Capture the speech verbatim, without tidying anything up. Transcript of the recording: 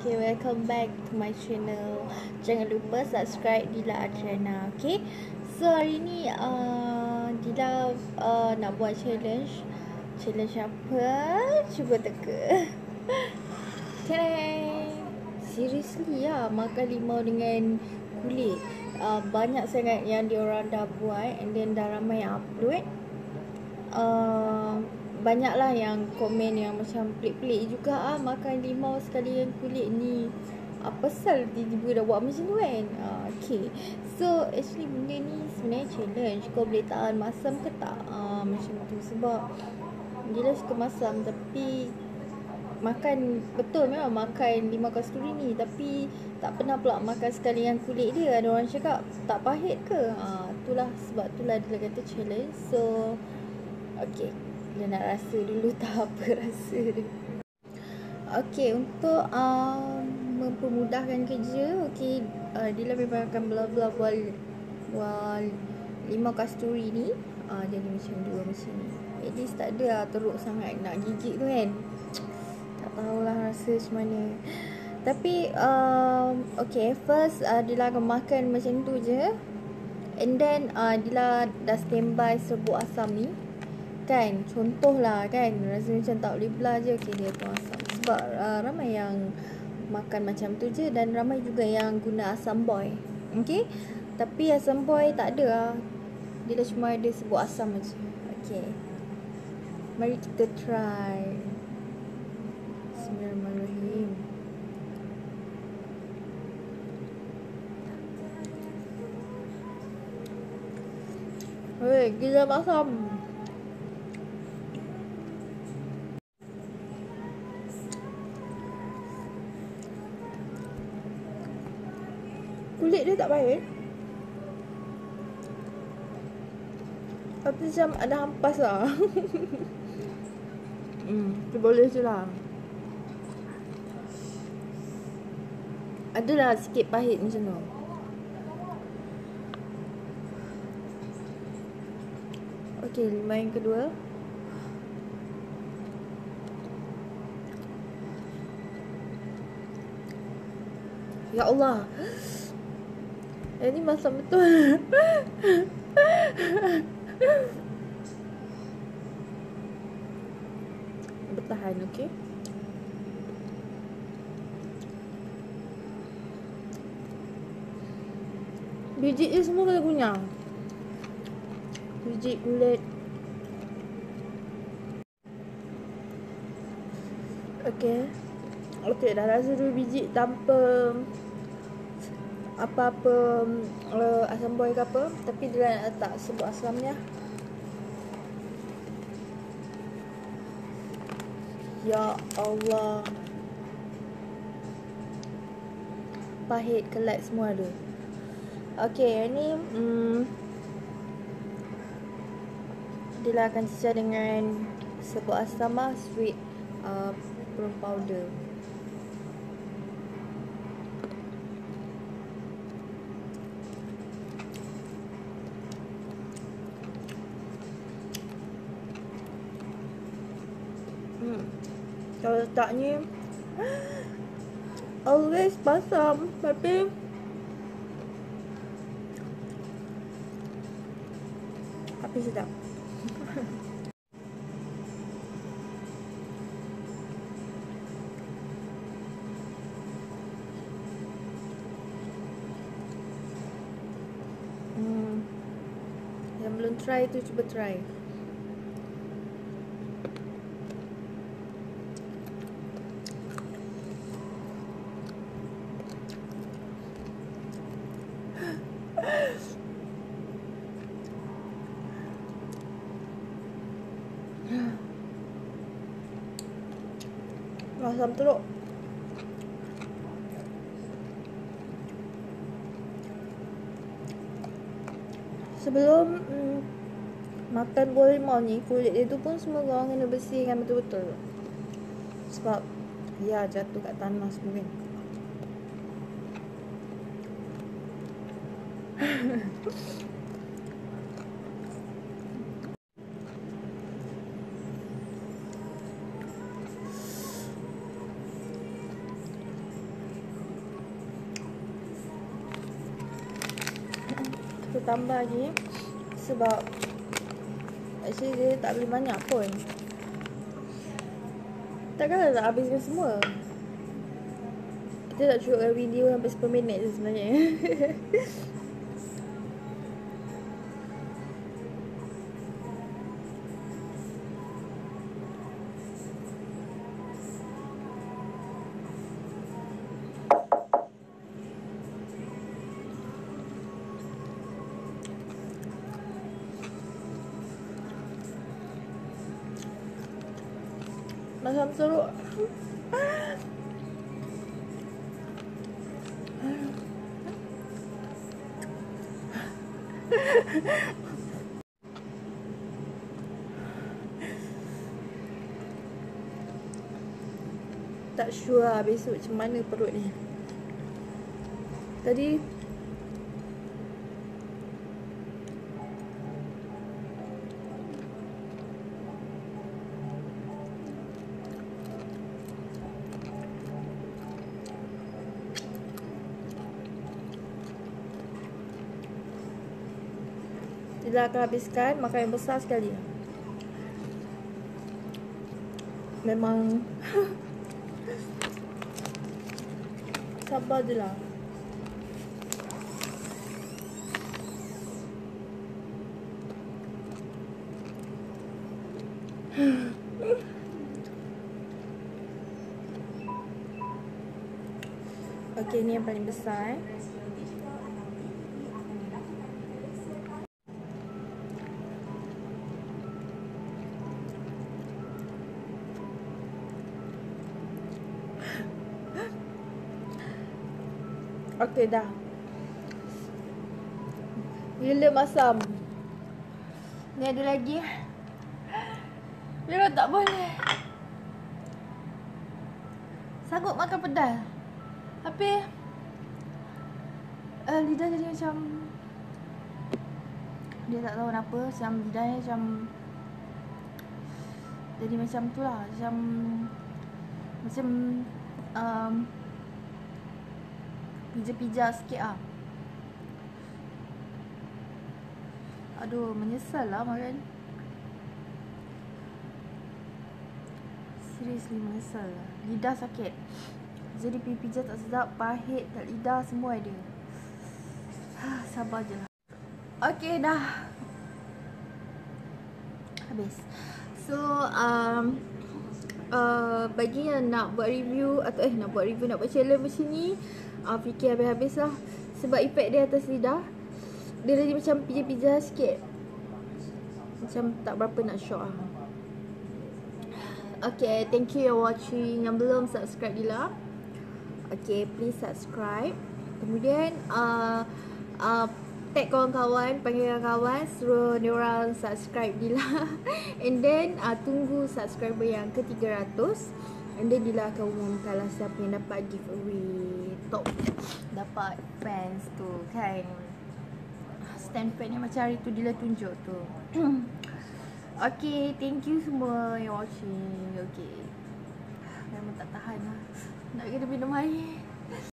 Okay, welcome back to my channel. Jangan lupa subscribe Dila Adriana. Okay, so hari ni uh, Dila uh, nak buat challenge. Challenge apa? Cuba teka. Tadang! Seriously lah, makan limau dengan kulit. uh, Banyak sangat yang diorang dah buat, and then dah ramai yang upload. uh, Banyaklah yang komen yang macam pelik-pelik juga ah makan limau sekali dengan kulit ni. Apa pasal tiba-tiba dah buat macam tu kan? uh, Okay, so actually benda ni sebenarnya challenge. Kau boleh tahan masam ke tak? uh, Macam tu. Sebab Dila suka masam, tapi makan, betul memang makan limau kasturi ni, tapi tak pernah pula makan sekali dengan kulit dia. Ada orang cakap tak pahit ke? uh, Itulah sebab itulah Dila kata challenge. So okay, dia nak rasa dulu tak apa rasa dia. Okay, untuk um, mempermudahkan kerja, okay, uh, Dila memang akan bela-bela buat, buat limau kasturi ni. uh, Jadi macam dua macam ni. At least tak ada lah teruk sangat nak gigit tu kan. Tak tahulah rasa macam mana. Tapi um, okay, first uh, Dila akan makan macam tu je. And then uh, Dila dah standby serbuk asam ni kan, contoh lah kan, rasa macam tak boleh belah je. Okay, dia tuang asam. Sebab uh, ramai yang makan macam tu je, dan ramai juga yang guna asam boy. Okay, tapi asam boy tak ada lah, dia dah cuma ada serbuk asam je. Okay, mari kita try. Bismillahirrahmanirrahim. Weh, gila asam. Kulit dia tak baik, tapi macam ada hampas lah. Hmm, tu boleh je lah. Adalah sikit pahit macam tu. Okay, limau yang kedua. Ya Allah, eh, ni masam betul. Bertahan, okey. Biji dia semua kena kunyah. Biji, kulit. Okey. Okey, dah rasa dua biji tanpa apa-apa uh, asam boy ke apa. Tapi dia nak letak serbuk asam ni lah. Ya Allah, pahit, kelat semua ada. Okay, ni hmm, dia lah akan cecah dengan serbuk asam lah, sweet uh, prawn powder. Hmm. Kalau letak ni always pasam, tapi tapi sedap. hmm. Yang belum try tu cuba try. Asam teruk. Sebelum mm, makan buah limau ni, kulit dia tu pun semua orang kena bersihkan betul-betul. Sebab ya jatuh kat tanah semua kan. tambah lagi sebab actually dia tak boleh banyak pun. Takkanlah nak habiskan semua. Kita nak cukupkan video sampai sepuluh minit je sebenarnya. Macam teruk. Tak sure lah besok macam mana perut ni. Tadi Bila akan habiskan makan yang besar sekali. Memang sabar je lah. Okey, ni yang paling besar eh. Okey dah. Gila masam. Ni ada lagi. Dia tak boleh. Sanggup makan pedas. Tapi uh, lidah jadi macam, dia tak tahu kenapa, macam lidahnya macam jadi macam tu lah. Macam Macam um, pija-pija sikit lah. Aduh, menyesal lah makan. Seriously menyesal lah. Lidah sakit. Jadi pija tak sedap, pahit kat lidah, semua ada. Sabar je lah. Okay dah. Habis. So um, uh, bagi yang nak buat review atau eh nak buat review, nak buat challenge macam ni, uh, fikir habis-habis lah. Sebab efek dia atas lidah, dia jadi macam pija-pija sikit. Macam tak berapa nak shock lah. Okay, thank you for watching. Yang belum subscribe Dila, okay, please subscribe. Kemudian uh, uh, tag kawan-kawan, panggil kawan, suruh diorang subscribe Dila. And then uh, tunggu subscriber yang ke tiga ratus. And then Dila akan umumkan lah siapa yang dapat giveaway top, dapat fans tu kan. Stand fan ni macam hari tu Dila tunjuk tu. Okay, thank you semua yang watching. Okay, memang tak tahan lah, nak kena minum air.